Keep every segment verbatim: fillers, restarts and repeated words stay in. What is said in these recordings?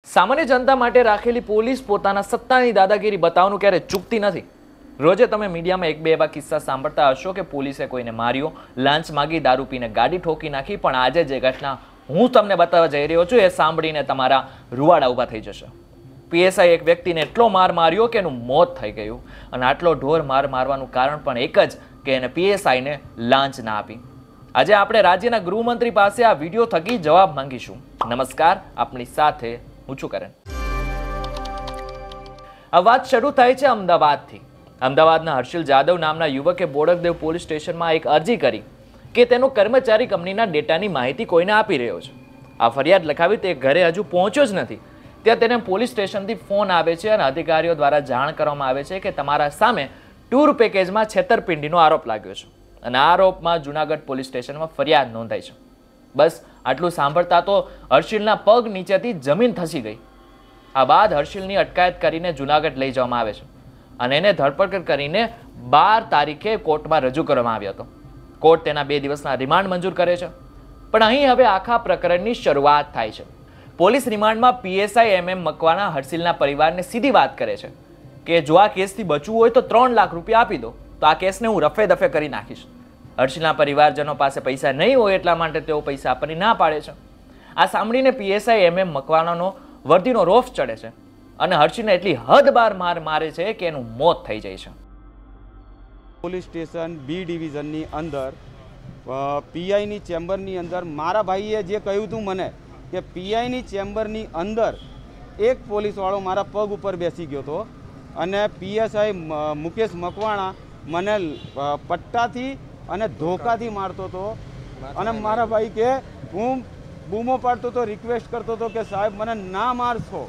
સામાન્ય જનતા માટે રાખેલી પોલીસ પોતાના સત્તાની દાદાગીરી બતાવવાનું ક્યારે ચૂકતી નથી। રોજે તમે મીડિયામાં એક બે એવા કિસ્સા સાંભળતા હશો કે પોલીસે કોઈને માર્યો, લાંચ માગી, દારૂ પીને ગાડી ઠોકી નાખી। પણ આજે જે ઘટના હું તમને બતાવવા જઈ રહ્યો છું એ સાંભળીને તમારા રૂવાડા ઊભા થઈ જશે। પીએસઆઈ એક વ્યક્તિને એટલો માર માર્યો કે એનું મોત થઈ ગયું, અને આટલો ઢોર માર મારવાનું કારણ પણ એક જ કે એને પીએસઆઈને લાંચ ના આપી। આજે આપણે રાજ્યના ગૃહમંત્રી પાસે આ વિડીયો થકી જવાબ માંગીશું। નમસ્કાર, આપણી સાથે હું છું કરણ। આ વાત શરૂ થાય છે અમદાવાદથી। અમદાવાદના હર્ષિલ જાદવ નામના યુવકે બોડકદેવ પોલીસ સ્ટેશનમાં એક અરજી કરી કે તેનો કર્મચારી કંપનીના ડેટાની માહિતી કોઈને આપી રહ્યો છે। આ ફરિયાદ લખાવી તે ઘરે હજુ પહોંચ્યો જ નથી ત્યાં તેને પોલીસ સ્ટેશનથી ફોન આવે છે અને અધિકારીઓ દ્વારા જાણ કરવામાં આવે છે કે તમારા સામે ટૂર પેકેજમાં છેતરપિંડીનો આરોપ લાગ્યો છે અને આ આરોપમાં જુનાગઢ પોલીસ સ્ટેશનમાં ફરિયાદ નોંધાઈ છે। બસ આટલું સાંભળતા તો હર્ષિલના પગ નીચેથી જમીન ધસી ગઈ। આ બાદ હર્ષિલની અટકાયત કરીને જુનાગઢ લઈ જવામાં આવે છે અને એને ધરપકડ કરીને બાર તારીખે કોર્ટમાં રજૂ કરવામાં આવ્યો હતો। કોર્ટ તેના બે દિવસના રિમાન્ડ મંજૂર કરે છે। પણ અહીં હવે આખા પ્રકરણની શરૂઆત થાય છે। પોલીસ રિમાન્ડમાં પીએસઆઈ એમ એમ મકવાણા હર્ષિલના પરિવારને સીધી વાત કરે છે કે જો આ કેસથી બચવું હોય તો ત્રણ લાખ રૂપિયા આપી દો, તો આ કેસને હું રફે દફે કરી નાખીશ। હર્ષિલના પરિવારજનો પાસે પૈસા નહીં હોય એટલા માટે તેઓ પૈસા આપવાની ના પાડે છે। આ સાંભળીને પીએસઆઈ એમ એમ મકવાણાનો વર્દીનો રોફ ચડે છે અને હર્ષિલને એટલી હદ બાર માર મારે છે કે એનું મોત થઈ જાય છે। પોલીસ સ્ટેશન બી ડિવિઝનની અંદર પીઆઈની ચેમ્બરની અંદર મારા ભાઈએ જે કહ્યું હતું મને કે પીઆઈની ચેમ્બરની અંદર એક પોલીસવાળો મારા પગ ઉપર બેસી ગયો હતો અને પીએસઆઈ મુકેશ મકવાણા મને પટ્ટાથી અને ધોકાથી મારતો હતો અને મારા ભાઈ કે હું બૂમો પાડતો હતો, રિક્વેસ્ટ કરતો હતો કે સાહેબ મને ના મારશો,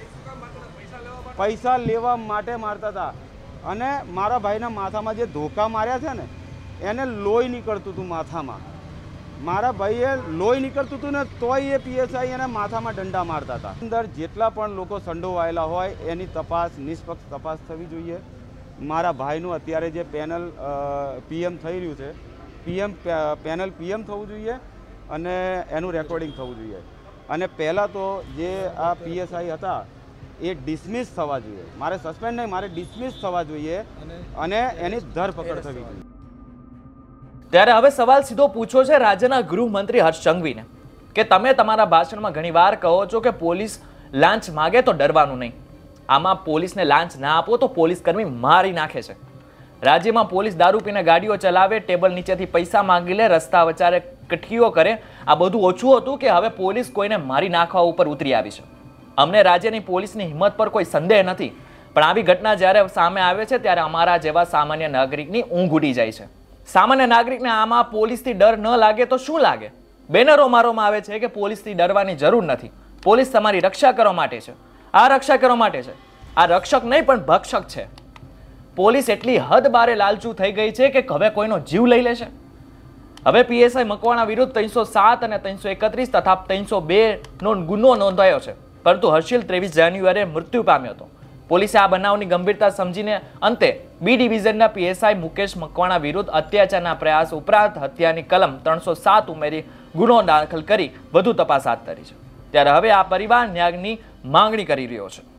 પૈસા લેવા માટે મારતા હતા। અને મારા ભાઈના માથામાં જે ધોકા માર્યા છે ને એને લોહી નીકળતું હતું માથામાં। મારા ભાઈએ લોહી નીકળતું હતું ને તોય એ પીએસઆઈ એને માથામાં ડંડા મારતા હતા। અંદર જેટલા પણ લોકો સંડોવાયેલા હોય એની તપાસ નિષ્પક્ષ તપાસ થવી જોઈએ। મારા ભાઈનું અત્યારે જે પેનલ પીએમ થઈ રહ્યું છે, પીએમ પેનલ પીએમ થવું જોઈએ અને એનું રેકોર્ડિંગ થવું જોઈએ। અને પહેલાં તો જે આ પીએસઆઈ હતા એ ડિસમિસ થવા જોઈએ, મારે સસ્પેન્ડ નહીં, મારે ડિસમિસ થવા જોઈએ અને એની ધરપકડ થવી જોઈએ। ત્યારે હવે સવાલ સીધો પૂછો છે રાજ્યના ગૃહમંત્રી હર્ષ સંઘવીને કે તમે તમારા ભાષણમાં ઘણીવાર કહો છો કે પોલીસ લાંચ માગે તો ડરવાનું નહીં। આમાં પોલીસને લાંચ ના આપો તો પોલીસ કર્મી મારી નાખે છે। રાજ્યમાં પોલીસ દારૂ પીને ગાડીઓ ચલાવે, ટેબલ નીચેથી પૈસા માંગી લે, રસ્તા વચારે કટકીઓ કરે, આ બધું ઓછું હતું કે હવે પોલીસ કોઈને મારી નાખવા ઉપર ઉતરી આવી છે। અમને રાજ્યની પોલીસની હિંમત પર કોઈ સંદેહ નથી, પણ આવી ઘટના જ્યારે સામે આવે છે ત્યારે અમારા જેવા સામાન્ય નાગરિકની ઊંઘ ઉડી જાય છે। સામાન્ય નાગરિકને આમાં પોલીસથી ડર ન લાગે તો શું લાગે? બેનરો મારવામાં આવે છે કે પોલીસથી ડરવાની જરૂર નથી, પોલીસ તમારી રક્ષા કરવા માટે છે, આ રક્ષા કરવા માટે છે। આ રક્ષક નહીં પણ ભક્ષક છે। પોલીસ એટલી હદ બારે લાલચુ થઈ ગઈ છે કે હવે કોઈનો જીવ લઈ લેશે। હવે પીએસઆઈ મકવાણા વિરુદ્ધ ત્રણસો સાત અને ત્રણસો એકત્રીસ તથા ત્રણસો બે નો ગુનો નોંધાયો છે, પરંતુ હર્ષિલ ત્રેવીસ જાન્યુઆરીએ મૃત્યુ પામ્યો હતો। પોલીસે આ બનાવની ગંભીરતા સમજીને અંતે બી ડિવિઝનના પીએસઆઈ મુકેશ મકવાણા વિરુદ્ધ અત્યાચારના પ્રયાસ ઉપરાંત હત્યાની કલમ ત્રણસો સાત ઉમેરી ગુનો દાખલ કરી વધુ તપાસ હાથ ધરી છે। ત્યારે હવે આ પરિવાર ન્યાયની માંગણી કરી રહ્યો છે।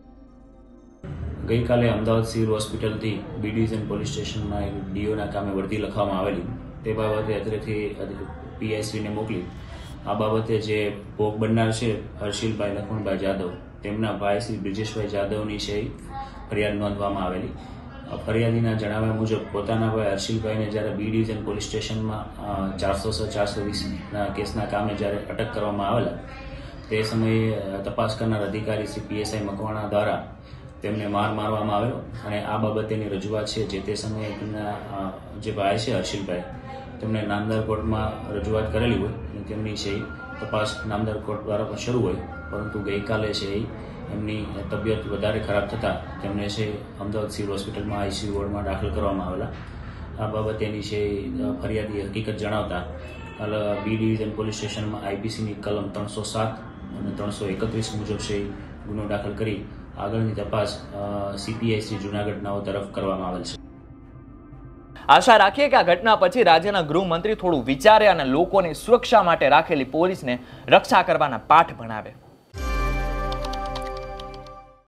ગઈકાલે અમદાવાદ સિવિલ હોસ્પિટલથી બી ડિવિઝન પોલીસ સ્ટેશનમાં એક ડીઓના કામે વર્દી લખવામાં આવેલી, તે બાબતે અત્રેથી પીઆઈસીને મોકલી આ બાબતે જે ભોગ બનનાર છે હર્ષિલભાઈ લખમણભાઈ જાદવ, તેમના ભાઈ શ્રી બ્રિજેશભાઈ જાદવની છે ફરિયાદ નોંધવામાં આવેલી। ફરિયાદીના જણાવ્યા મુજબ પોતાના ભાઈ હર્ષિલભાઈને જ્યારે બી ડિવિઝન પોલીસ સ્ટેશનમાં ચારસો છ ચારસો વીસના કેસના કામે જ્યારે અટક કરવામાં આવેલા તે સમયે તપાસ કરનાર અધિકારી શ્રી પીએસઆઈ મકવાણા દ્વારા તેમને માર મારવામાં આવેલો અને આ બાબતેની રજૂઆત છે જે તે સમયે તેમના જે ભાઈ છે હર્ષિલભાઈ તેમને નામદાર કોર્ટમાં રજૂઆત કરેલી હોય અને તેમની છે તપાસ નામદાર કોર્ટ દ્વારા પણ શરૂ હોય, પરંતુ ગઈકાલે છે એમની તબિયત વધારે ખરાબ થતાં તેમને છે અમદાવાદ સિવિલ હોસ્પિટલમાં આઈસીયુ વોર્ડમાં દાખલ કરવામાં આવેલા। આ બાબતેની છે ફરિયાદી હકીકત જણાવતા બી ડિવિઝન પોલીસ સ્ટેશનમાં આઈપીસીની કલમ ત્રણસો સાત અને ત્રણસો એકત્રીસ મુજબ છે ગુનો દાખલ કરી આગળની તપાસ સીપીઆઈસી જુનાગઢનાઓ તરફ કરવામાં આવેલ છે। આશા રાખીએ કે આ ઘટના પછી રાજ્યના ગૃહમંત્રી થોડું વિચારે અને લોકોની સુરક્ષા માટે રાખેલી પોલીસને રક્ષા કરવાના પાઠ ભણાવે।